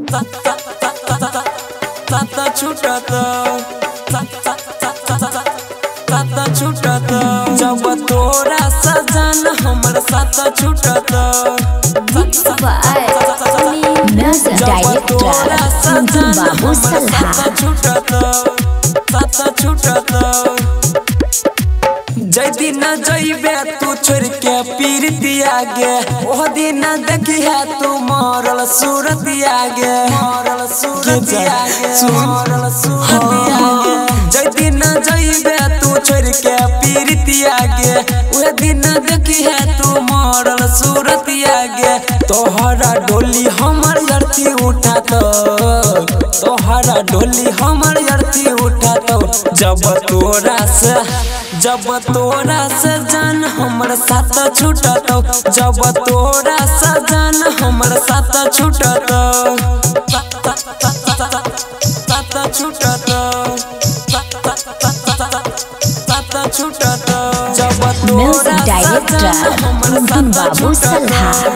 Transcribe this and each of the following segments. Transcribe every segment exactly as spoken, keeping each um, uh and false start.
साता छूटत साता छूटत जब तोरा सजन हमर साता छूटत जब तोरा सजन हमर साता छूटत साता छूटत जय दिन जइबे तू छोड़ के पीर दिया गे ओह दिन देखिया तू मरल सूरत आगे मरल सूरत आगे मरल सूरत आगे जय दिन जइबे तू छोड़ के पीर दिया गे ओह दिन देखिया तू मरल सूरत आगे तोहरा डोली हमर अर्थी उठात तोहरा डोली हमर अर्थी उठात जब तोरा से जब तोरा सजन हमर साथ छूटत जब तोरा सजन हमर साथ छूटत साथ छूटत साथ छूटत जब तोरा सजन हमर साथ छूटत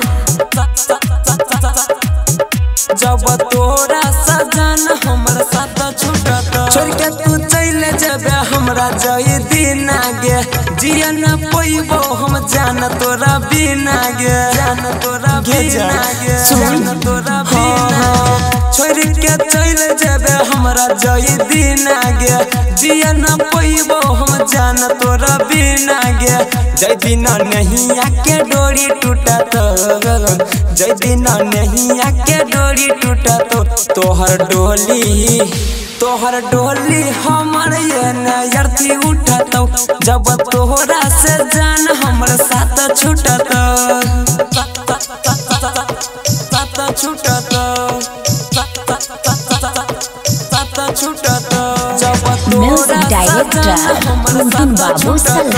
जब तोरा सजन हमर साथ छूटत छोड़ के तू चले जबे हमरा जई दिन आगे जिया न पइबो हम जान तोरा बिना गे जान तोरा बिना गे जान तोरा बिना छोड़ के चले जबे हमरा जई दिन आगे जिया न पइबो हम जान तोरा बिना गे जय दिन नहीं आके डोरी टूटत जय दिन नहीं आके डोरी टूटत तोहर डोली तोहर डोली हमर ये नयर्थी उठत जब तोहरा से जान हमर साथ छूटत साथ छूटत साथ छूटत जब तोरा सजन हमर साथ छूटत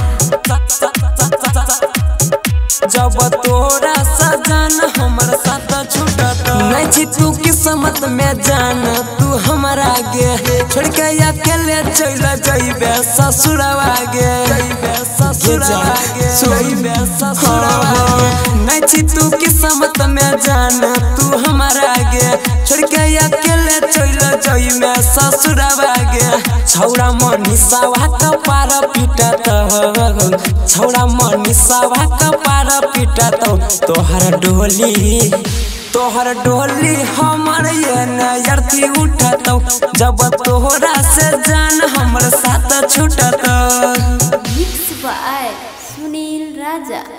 जब तोरा सजन हमर साथ छूटत नहीं छी तू किस्मत में जान तू हमारा गे छोड़ के अकेले चल जइबे ससुरवा गे जइबे ससुरवा गे जइबे ससुरवा नहीं छी तू किस्मत में जान तू हमारा गे छोड़ के अकेले चल जइबे ससुरवा गे छौड़ा मनीषवा का पार पिटत छौड़ा मनीषवा का पार पिटत तोहर डोली तोहर डोली हमर ये नयर्थी उठत जब तोहरा से जान हमर साथ छूटत। Mix by Sunil Raja.